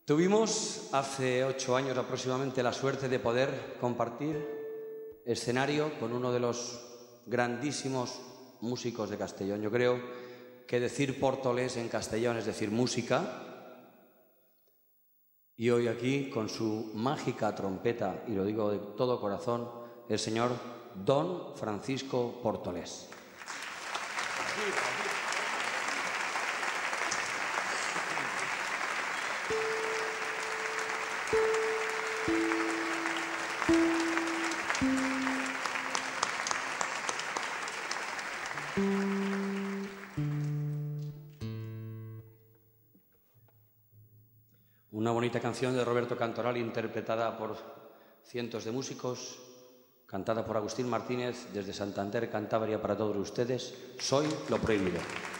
Tuvimos hace 8 años aproximadamente la suerte de poder compartir escenario con uno de los grandísimos músicos de Castellón. Yo creo que decir Portolés en Castellón es decir música. Y hoy aquí, con su mágica trompeta, y lo digo de todo corazón, el señor Don Francisco Portolés. Una bonita canción de Roberto Cantoral interpretada por cientos de músicos, cantada por Agustín Martínez desde Santander, Cantabria, para todos ustedes. Soy lo prohibido.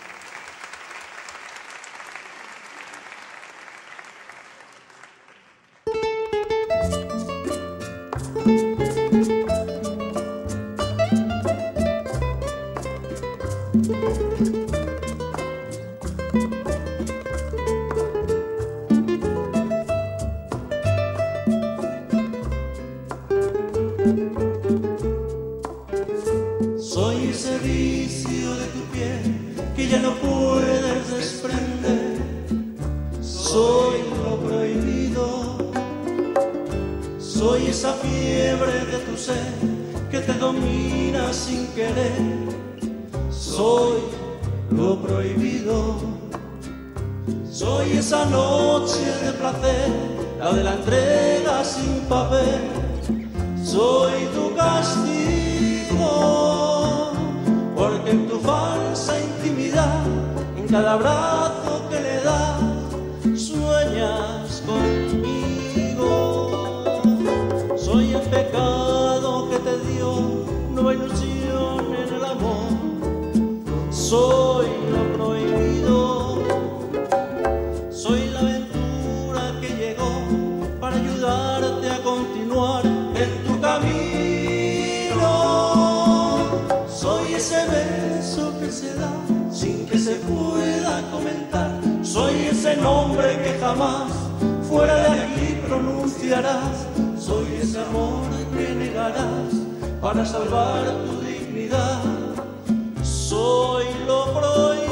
Soy ese vicio de tu piel que ya no puedes desprender. Soy lo prohibido. Soy esa fiebre de tu ser que te domina sin querer. Soy lo prohibido. Soy esa noche de placer, la de la entrega sin papel. Soy tu castigo, porque en tu falsa intimidad, en cada abrazo que le das, sueñas conmigo. Soy el pecado que te dio nueva ilusión en el amor. Soy lo prohibido. Soy la aventura que llegó para ayudarte a continuar en tu camino. Soy ese beso que se da sin que se pueda comentar. Soy ese nombre que jamás fuera de aquí pronunciarás. Soy ese amor que negarás para salvar tu dignidad. Soy lo prohibido.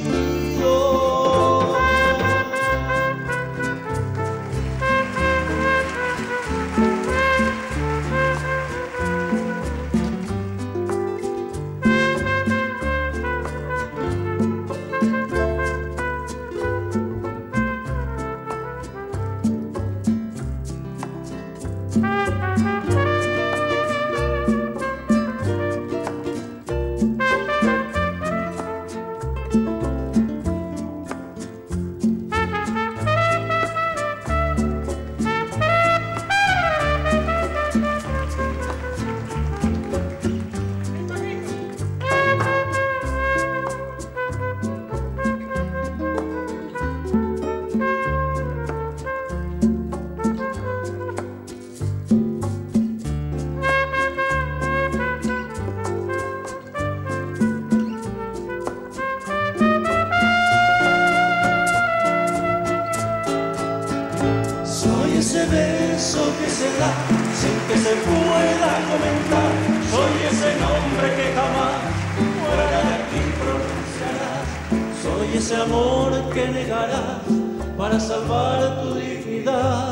Ese beso que se da sin que se pueda comentar. Soy ese nombre que jamás fuera de aquí pronunciarás. Soy ese amor que negarás para salvar tu dignidad.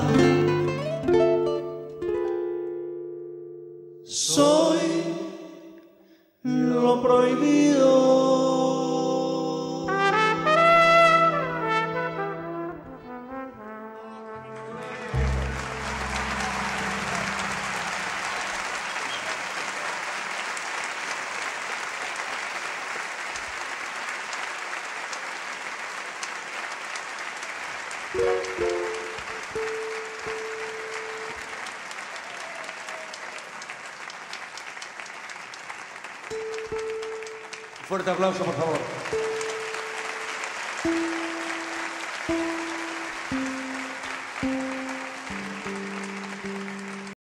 Soy lo prohibido. Fuerte aplauso, por favor.